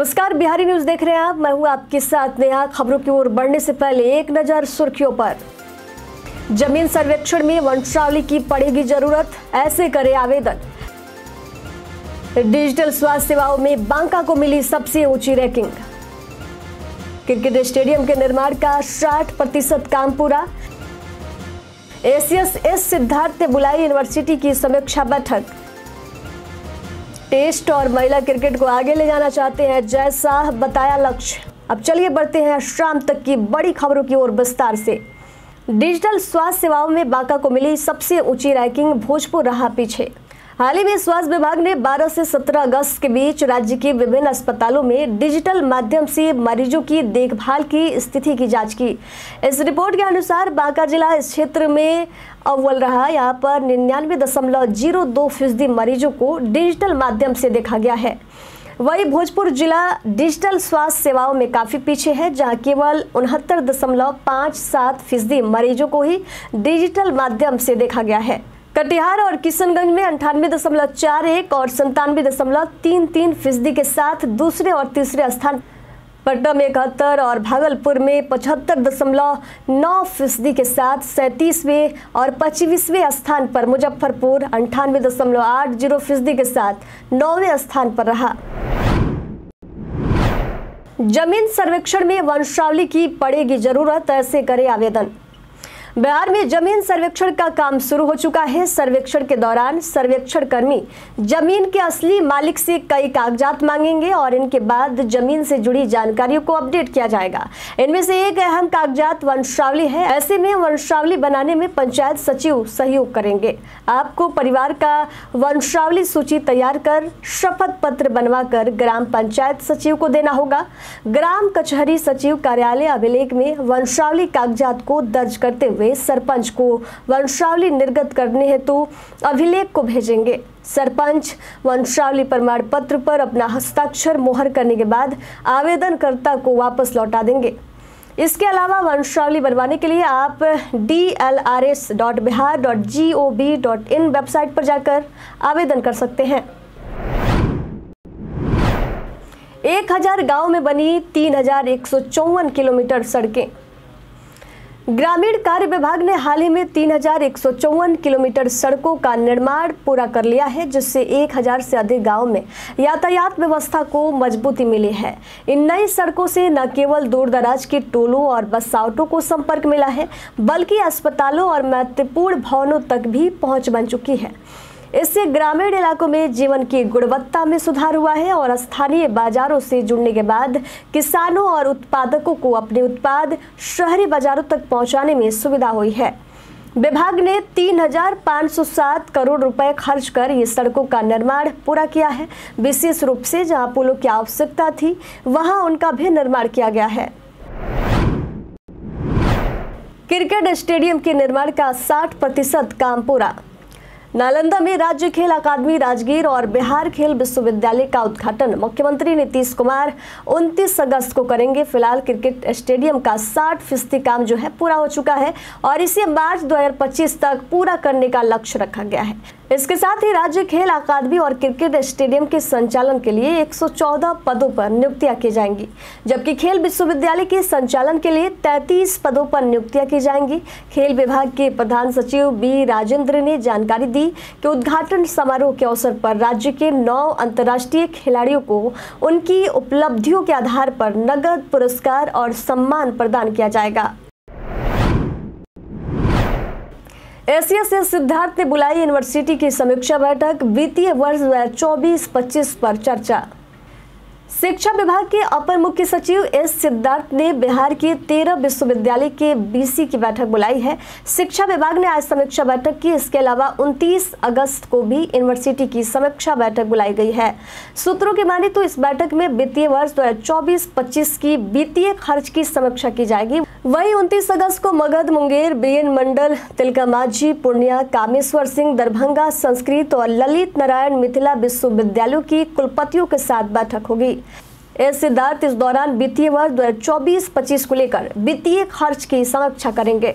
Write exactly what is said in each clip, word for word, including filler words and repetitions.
नमस्कार, बिहारी न्यूज देख रहे हैं आप। मैं हूं आपके साथ नेहा। खबरों की ओर बढ़ने से पहले एक नजर सुर्खियों पर। जमीन सर्वेक्षण में वंशावली की पड़ेगी जरूरत, ऐसे करे आवेदन। डिजिटल स्वास्थ्य सेवाओं में बांका को मिली सबसे ऊंची रैंकिंग। क्रिकेट स्टेडियम के निर्माण का साठ प्रतिशत काम पूरा। एसीएस एस सिद्धार्थ ने बुलाई यूनिवर्सिटी की समीक्षा बैठक। टेस्ट और महिला क्रिकेट को आगे ले जाना चाहते हैं जय शाह, बताया लक्ष्य। अब चलिए बढ़ते हैं शाम तक की बड़ी खबरों की ओर विस्तार से। डिजिटल स्वास्थ्य सेवाओं में बांका को मिली सबसे ऊंची रैंकिंग, भोजपुर रहा पीछे। हाल ही में स्वास्थ्य विभाग ने बारह से सत्रह अगस्त के बीच राज्य के विभिन्न अस्पतालों में डिजिटल माध्यम से मरीजों की देखभाल की स्थिति की जांच की। इस रिपोर्ट के अनुसार बांका जिला इस क्षेत्र में अव्वल रहा। यहाँ पर निन्यानवे दशमलव जीरो दो फीसदी मरीजों को डिजिटल माध्यम से देखा गया है। वही भोजपुर जिला डिजिटल स्वास्थ्य सेवाओं में काफी पीछे है, जहां केवल उनहत्तर दशमलव पाँच सात फीसदी मरीजों को ही डिजिटल माध्यम से देखा गया है। कटिहार और किशनगंज में अंठानवे दशमलव चार एक और संतानवे दशमलव तीन तीन फीसदी के साथ दूसरे और तीसरे स्थान। पटना में इकहत्तर और भागलपुर में पचहत्तर दशमलव नौ फीसदी के साथ सैंतीसवें और पच्चीसवें स्थान पर मुजफ्फरपुर अंठानवे दशमलव आठ जीरो फीसदी के साथ नौवें स्थान पर रहा। जमीन सर्वेक्षण में वंशावली की पड़ेगी जरूरत, ऐसे करे आवेदन। बिहार में जमीन सर्वेक्षण का काम शुरू हो चुका है। सर्वेक्षण के दौरान सर्वेक्षण कर्मी जमीन के असली मालिक से कई कागजात मांगेंगे और इनके बाद जमीन से जुड़ी जानकारियों को अपडेट किया जाएगा। इनमें से एक अहम कागजात वंशावली है। ऐसे में वंशावली बनाने में पंचायत सचिव सहयोग करेंगे। आपको परिवार का वंशावली सूची तैयार कर शपथ पत्र बनवा कर ग्राम पंचायत सचिव को देना होगा। ग्राम कचहरी सचिव कार्यालय अभिलेख में वंशावली कागजात को दर्ज करते हुए सरपंच को वंशावली निर्गत करने हेतु अभिलेख को भेजेंगे। सरपंच वंशावली प्रमाण पत्र पर अपना हस्ताक्षर मोहर करने के बाद आवेदनकर्ता को वापस लौटा देंगे। इसके अलावा वंशावली बनवाने के लिए आप D L R S dot Bihar dot G O V dot in website पर जाकर आवेदन कर सकते हैं। एक हजार गाँव में बनी तीन हजार एक सौ चौवन किलोमीटर सड़कें। ग्रामीण कार्य विभाग ने हाल ही में तीन हजार एक सौ चौवन किलोमीटर सड़कों का निर्माण पूरा कर लिया है, जिससे एक हजार से अधिक गांवों में यातायात व्यवस्था को मजबूती मिली है। इन नई सड़कों से न केवल दूर दराज के टोलों और बस आउटों को संपर्क मिला है, बल्कि अस्पतालों और महत्वपूर्ण भवनों तक भी पहुंच बन चुकी है। इससे ग्रामीण इलाकों में जीवन की गुणवत्ता में सुधार हुआ है और स्थानीय बाजारों से जुड़ने के बाद किसानों और उत्पादकों को अपने उत्पाद शहरी बाजारों तक पहुंचाने में सुविधा हुई है। विभाग ने तीन हजार पाँच सौ सात करोड़ रुपए खर्च कर ये सड़कों का निर्माण पूरा किया है। विशेष रूप से जहां पुलों की आवश्यकता थी, वहां उनका भी निर्माण किया गया है। क्रिकेट स्टेडियम के निर्माण का साठ प्रतिशत काम पूरा। नालंदा में राज्य खेल अकादमी राजगीर और बिहार खेल विश्वविद्यालय का उद्घाटन मुख्यमंत्री नीतीश कुमार उनतीस अगस्त को करेंगे। फिलहाल क्रिकेट स्टेडियम का साठ फीसदी काम जो है पूरा हो चुका है और इसे मार्च दो हजार पच्चीस तक पूरा करने का लक्ष्य रखा गया है। इसके साथ ही राज्य खेल अकादमी और क्रिकेट स्टेडियम के संचालन के लिए एक सौ चौदह पदों पर नियुक्तियां की जाएंगी, जबकि खेल विश्वविद्यालय के संचालन के लिए तैंतीस पदों पर नियुक्तियां की जाएंगी। खेल विभाग के प्रधान सचिव बी राजेंद्र ने जानकारी दी कि उद्घाटन समारोह के अवसर पर राज्य के नौ अंतर्राष्ट्रीय खिलाड़ियों को उनकी उपलब्धियों के आधार पर नगद पुरस्कार और सम्मान प्रदान किया जाएगा। एसीएस एस सिद्धार्थ ने बुलाई यूनिवर्सिटी की समीक्षा बैठक। वित्तीय वर्ष दो हजार चौबीस पच्चीस पर चर्चा। शिक्षा विभाग के अपर मुख्य सचिव एस सिद्धार्थ ने बिहार के तेरह विश्वविद्यालय के बीसी की बैठक बुलाई है। शिक्षा विभाग ने आज समीक्षा बैठक की। इसके अलावा उनतीस अगस्त को भी यूनिवर्सिटी की समीक्षा बैठक बुलाई गई है। सूत्रों की माने तो इस बैठक में वित्तीय वर्ष दो हजार चौबीस पच्चीस की वित्तीय खर्च की समीक्षा की जाएगी। वहीं उनतीस अगस्त को मगध, मुंगेर, बीएन मंडल, तिलका मांझी, पूर्णिया, कामेश्वर सिंह, दरभंगा संस्कृत और ललित नारायण मिथिला विश्वविद्यालयों की कुलपतियों के साथ बैठक होगी। एस सिद्धार्थ इस दौरान वित्तीय वर्ष दो हजार चौबीस पच्चीस को लेकर वित्तीय खर्च की समीक्षा करेंगे।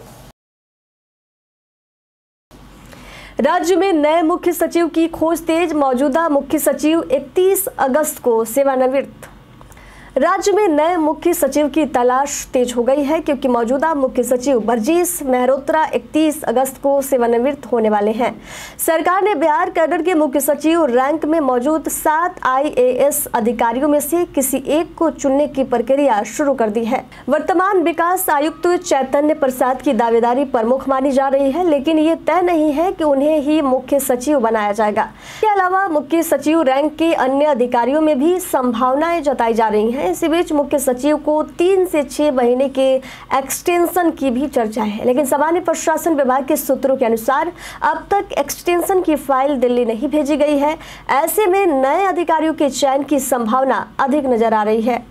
राज्य में नए मुख्य सचिव की खोज तेज। मौजूदा मुख्य सचिव इकतीस अगस्त को सेवानिवृत्त। राज्य में नए मुख्य सचिव की तलाश तेज हो गई है क्योंकि मौजूदा मुख्य सचिव बरजीस मेहरोत्रा इकतीस अगस्त को सेवानिवृत्त होने वाले हैं। सरकार ने बिहार कैडर के मुख्य सचिव रैंक में मौजूद सात आई ए एस अधिकारियों में से किसी एक को चुनने की प्रक्रिया शुरू कर दी है। वर्तमान विकास आयुक्त चैतन्य प्रसाद की दावेदारी प्रमुख मानी जा रही है, लेकिन ये तय नहीं है कि उन्हें ही मुख्य सचिव बनाया जाएगा। इसके अलावा मुख्य सचिव रैंक के अन्य अधिकारियों में भी संभावनाएं जताई जा रही हैं। इसी बीच मुख्य सचिव को तीन से छह महीने के एक्सटेंशन की भी चर्चा है, लेकिन सामान्य प्रशासन विभाग के सूत्रों के अनुसार अब तक एक्सटेंशन की फाइल दिल्ली नहीं भेजी गई है। ऐसे में नए अधिकारियों के चयन की संभावना अधिक नजर आ रही है।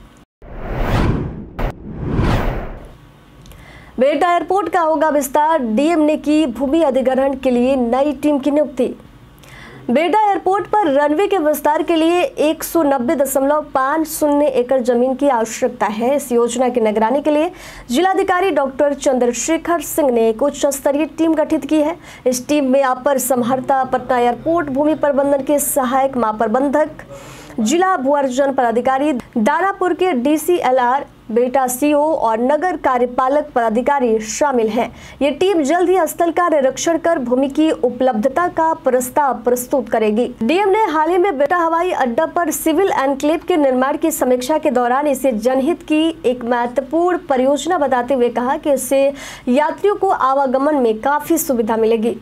बेटा एयरपोर्ट का होगा विस्तार, डी एम ने की भूमि अधिग्रहण के लिए नई टीम की नियुक्ति। बेटा एयरपोर्ट पर रनवे के विस्तार के लिए एक सौ नब्बे दशमलव पाँच शून्य एकड़ जमीन की आवश्यकता है। इस योजना की निगरानी के लिए जिलाधिकारी डॉक्टर चंद्रशेखर सिंह ने एक उच्च स्तरीय टीम गठित की है। इस टीम में अपर समहर्ता पटना एयरपोर्ट भूमि प्रबंधन के सहायक महाप्रबंधक, जिला भू अर्जन पदाधिकारी, दानापुर के डी सी एल आर, बेटा सी ओ और नगर कार्यपालक पदाधिकारी शामिल हैं। ये टीम जल्द ही स्थल का निरीक्षण कर भूमि की उपलब्धता का प्रस्ताव प्रस्तुत करेगी। डी एम ने हाल ही में बेटा हवाई अड्डा पर सिविल एनक्लेव के निर्माण की समीक्षा के दौरान इसे जनहित की एक महत्वपूर्ण परियोजना बताते हुए कहा कि इससे यात्रियों को आवागमन में काफी सुविधा मिलेगी।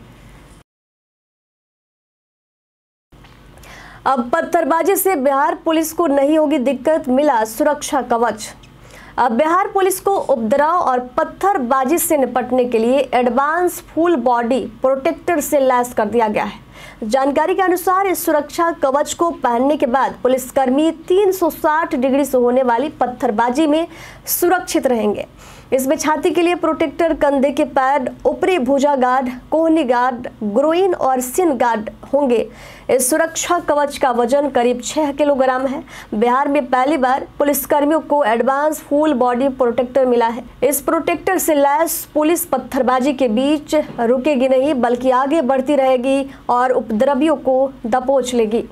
अब पत्थरबाजी से बिहार पुलिस को नहीं होगी दिक्कत, मिला सुरक्षा कवच। अब बिहार पुलिस को उपद्रव और पत्थरबाजी से निपटने के लिए एडवांस फुल बॉडी प्रोटेक्टर से लैस कर दिया गया है। जानकारी के अनुसार इस सुरक्षा कवच को पहनने के बाद पुलिसकर्मी तीन सौ साठ डिग्री से होने वाली पत्थरबाजी में सुरक्षित रहेंगे। इसमें छाती के लिए प्रोटेक्टर, कंधे के पैड, ऊपरी भुजा गार्ड, कोहनी गार्ड, ग्रोइन और सिन गार्ड होंगे। इस सुरक्षा कवच का वजन करीब छह किलोग्राम है। बिहार में पहली बार पुलिसकर्मियों को एडवांस फुल बॉडी प्रोटेक्टर मिला है। इस प्रोटेक्टर से लैस पुलिस पत्थरबाजी के बीच रुकेगी नहीं, बल्कि आगे बढ़ती रहेगी और उपद्रवियों को दबोच लेगी।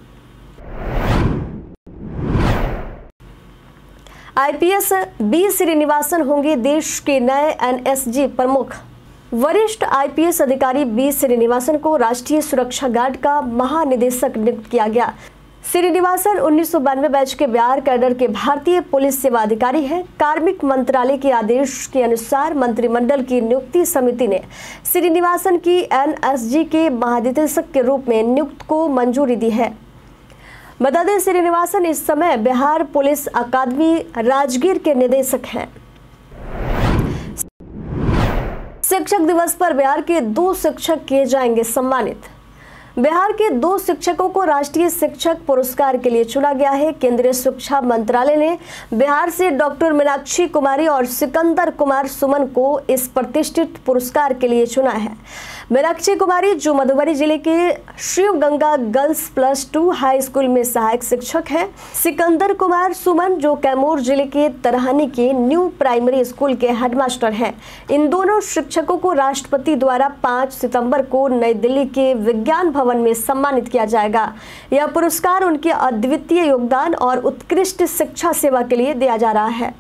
I P S B Srinivasan होंगे देश के नए एन एस जी प्रमुख। वरिष्ठ आई पी एस अधिकारी बी श्रीनिवासन को राष्ट्रीय सुरक्षा गार्ड का महानिदेशक नियुक्त किया गया। श्रीनिवासन उन्नीस सौ बानवे बैच के बिहार कैडर के भारतीय पुलिस सेवा अधिकारी हैं। कार्मिक मंत्रालय के आदेश के अनुसार मंत्रिमंडल की नियुक्ति समिति ने श्रीनिवासन की एन एस जी के महानिदेशक के रूप में नियुक्त को मंजूरी दी है। बता दें, श्रीनिवासन इस समय बिहार पुलिस अकादमी राजगीर के निदेशक हैं। शिक्षक दिवस पर बिहार के दो शिक्षक किए जाएंगे सम्मानित। बिहार के दो शिक्षकों को राष्ट्रीय शिक्षक पुरस्कार के लिए चुना गया है। केंद्रीय शिक्षा मंत्रालय ने बिहार से डॉक्टर मीनाक्षी कुमारी और सिकंदर कुमार सुमन को इस प्रतिष्ठित पुरस्कार के लिए चुना है। मीनाक्षी कुमारी जो मधुबनी जिले के Shiv Ganga girls plus two high school में सहायक शिक्षक हैं। सिकंदर कुमार सुमन जो कैमूर जिले के तरहानी के न्यू प्राइमरी स्कूल के हेडमास्टर हैं। इन दोनों शिक्षकों को राष्ट्रपति द्वारा पाँच सितंबर को नई दिल्ली के विज्ञान भवन में सम्मानित किया जाएगा। यह पुरस्कार उनके अद्वितीय योगदान और उत्कृष्ट शिक्षा सेवा के लिए दिया जा रहा है।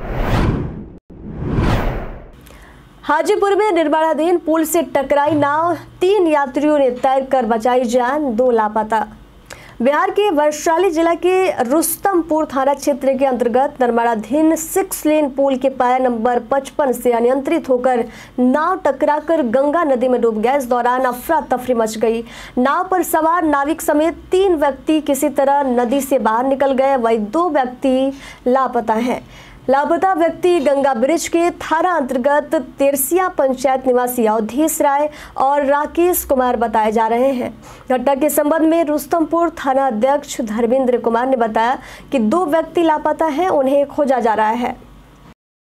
हाजीपुर में निर्माणाधीन पुल से टकराई नाव, तीन यात्रियों ने तैरकर बचाई जान, दो लापता। बिहार के वैशाली जिला के रुस्तमपुर थाना क्षेत्र के अंतर्गत निर्माणाधीन सिक्स लेन पुल के पाया नंबर पचपन से अनियंत्रित होकर नाव टकराकर गंगा नदी में डूब गया। इस दौरान अफरा तफरी मच गई। नाव पर सवार नाविक समेत तीन व्यक्ति किसी तरह नदी से बाहर निकल गए, वहीं दो व्यक्ति लापता हैं। लापता व्यक्ति गंगा ब्रिज के थाना अंतर्गत तेरसिया पंचायत निवासी अवधेश राय और राकेश कुमार बताए जा रहे हैं। घटना के संबंध में रुस्तमपुर थाना अध्यक्ष धर्मेंद्र कुमार ने बताया कि दो व्यक्ति लापता हैं, उन्हें खोजा जा रहा है।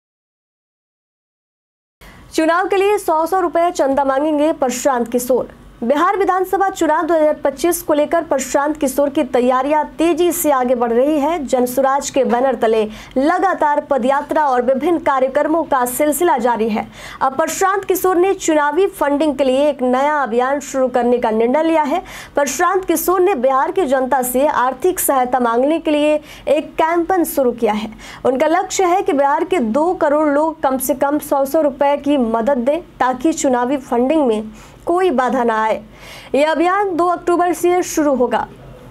चुनाव के लिए सौ सौ रुपए चंदा मांगेंगे प्रशांत किशोर। बिहार विधानसभा चुनाव दो हज़ार पच्चीस को लेकर प्रशांत किशोर की तैयारियां तेजी से आगे बढ़ रही है। जनसुराज के बैनर तले लगातार पदयात्रा और विभिन्न कार्यक्रमों का सिलसिला जारी है। अब प्रशांत किशोर ने चुनावी फंडिंग के लिए एक नया अभियान शुरू करने का निर्णय लिया है। प्रशांत किशोर ने बिहार की जनता से आर्थिक सहायता मांगने के लिए एक कैंपेन शुरू किया है। उनका लक्ष्य है कि बिहार के दो करोड़ लोग कम से कम सौ सौ रुपए की मदद दें ताकि चुनावी फंडिंग में कोई बाधा ना आए। यह अभियान दो अक्टूबर से शुरू होगा।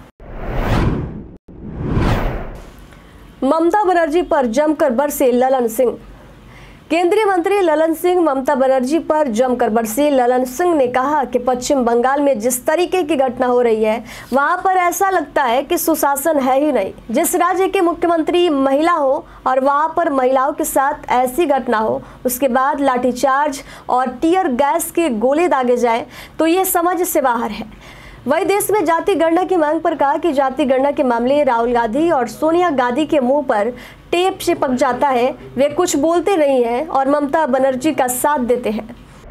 ममता बनर्जी पर जमकर बरसे ललन सिंह। केंद्रीय मंत्री ललन सिंह ममता बनर्जी पर जमकर बरसे। ललन सिंह ने कहा कि पश्चिम बंगाल में जिस तरीके की घटना हो रही है वहां पर ऐसा लगता है कि सुशासन है ही नहीं। जिस राज्य के मुख्यमंत्री महिला हो और वहां पर महिलाओं के साथ ऐसी घटना हो, उसके बाद लाठीचार्ज और टीयर गैस के गोले दागे जाए तो ये समझ से बाहर है। वही देश में जाति गणना की मांग पर कहा कि जाति गणना के मामले राहुल गांधी और सोनिया गांधी के मुंह पर टेप चिपक जाता है। वे कुछ बोलते नहीं हैं और ममता बनर्जी का साथ देते हैं।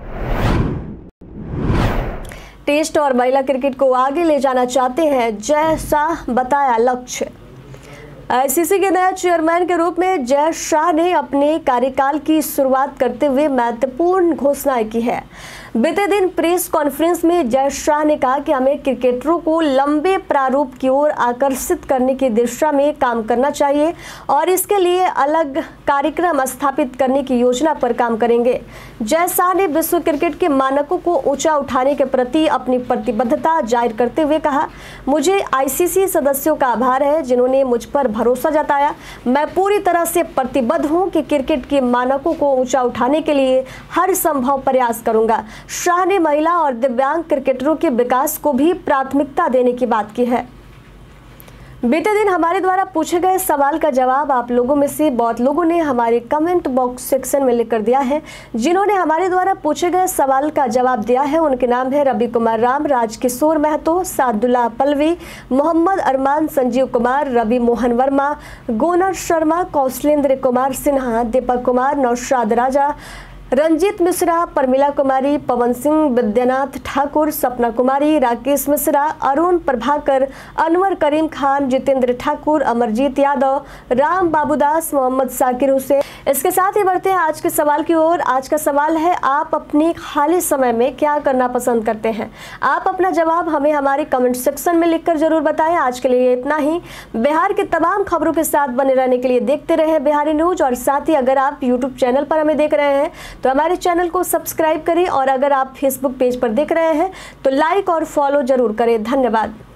टेस्ट और महिला क्रिकेट को आगे ले जाना चाहते हैं जय शाह, बताया लक्ष्य। आईसीसी के नए चेयरमैन के रूप में जय शाह ने अपने कार्यकाल की शुरुआत करते हुए महत्वपूर्ण घोषणाएं की है। बीते दिन प्रेस कॉन्फ्रेंस में जय शाह ने कहा कि हमें क्रिकेटरों को लंबे प्रारूप की ओर आकर्षित करने की दिशा में काम करना चाहिए और इसके लिए अलग कार्यक्रम स्थापित करने की योजना पर काम करेंगे। जय शाह ने विश्व क्रिकेट के मानकों को ऊंचा उठाने के प्रति अपनी प्रतिबद्धता जाहिर करते हुए कहा, मुझे आईसीसी सदस्यों का आभार है जिन्होंने मुझ पर भरोसा जताया। मैं पूरी तरह से प्रतिबद्ध हूं कि क्रिकेट के मानकों को ऊंचा उठाने के लिए हर संभव प्रयास करूंगा। शाह ने महिला और दिव्यांग क्रिकेटरों के विकास को भी प्राथमिकता देने की बात की है। बीते दिन हमारे द्वारा पूछे गए सवाल का जवाब आप लोगों में से बहुत लोगों ने हमारे कमेंट बॉक्स सेक्शन में लिखकर दिया है। जिन्होंने हमारे द्वारा पूछे गए सवाल का जवाब दिया है उनके नाम है रवि कुमार राम, राजकिशोर महतो, सादुल्ला पल्लवी, मोहम्मद अरमान, संजीव कुमार, रवि मोहन वर्मा, गोनर शर्मा, कौशलेंद्र कुमार सिन्हा, दीपक कुमार, नौशाद राजा, रंजीत मिश्रा, परमिला कुमारी, पवन सिंह, विद्यानाथ ठाकुर, सपना कुमारी, राकेश मिश्रा, अरुण प्रभाकर, अनवर करीम खान, जितेंद्र ठाकुर, अमरजीत यादव, राम बाबूदास, मोहम्मद साकिर हुसैन। इसके साथ ही बढ़ते हैं आज के सवाल की ओर। आज का सवाल है, आप अपने खाली समय में क्या करना पसंद करते हैं? आप अपना जवाब हमें हमारे कमेंट सेक्शन में लिखकर जरूर बताएं। आज के लिए इतना ही। बिहार के तमाम खबरों के साथ बने रहने के लिए देखते रहें बिहारी न्यूज। और साथ ही अगर आप यूट्यूब चैनल पर हमें देख रहे हैं तो हमारे चैनल को सब्सक्राइब करें और अगर आप फेसबुक पेज पर देख रहे हैं तो लाइक और फॉलो जरूर करें। धन्यवाद।